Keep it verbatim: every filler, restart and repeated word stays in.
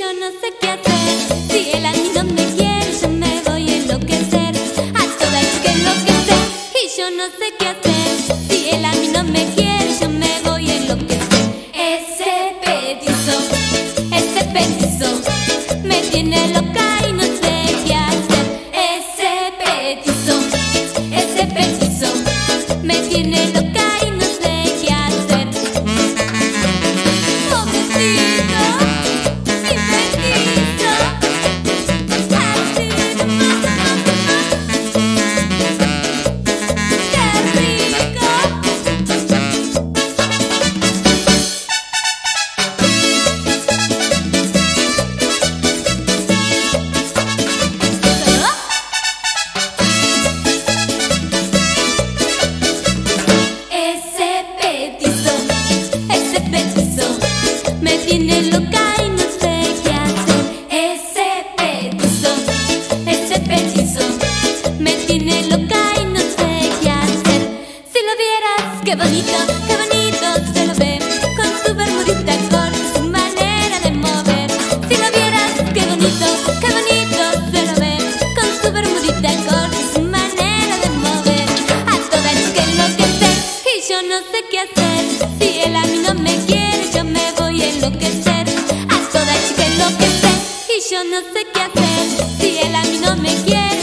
yo no sé qué hacer. Si él a mí no me quiere, yo me voy a enloquecer. A toda chica enloquecer y yo no sé qué hacer. Si él a mí no me quiere, yo me voy a enloquecer. Ese petizo, ese petizo me tiene loca y no sé qué hacer. Ese petizo, ese petizo me tiene loca y no sé qué hacer. Pobrecito, mi petizo, así nomás, qué rico. Ese petizo, ese petizo me tiene loca y no sé qué hacer. Ese petizo, ese petizo me tiene loca y no sé qué hacer. Si lo vieras, qué bonito, qué bonito se lo ve, con su bermudita corta y su manera de mover. Si lo vieras, qué bonito, qué bonito se lo ve, con su bermudita corta y su manera de mover. A toda chica enloquecer y yo no sé qué hacer. Si él a mí no me quiere, yo me voy a enloquecer. A toda chica enloquecer y yo no sé qué hacer. Si él a mí no me quiere,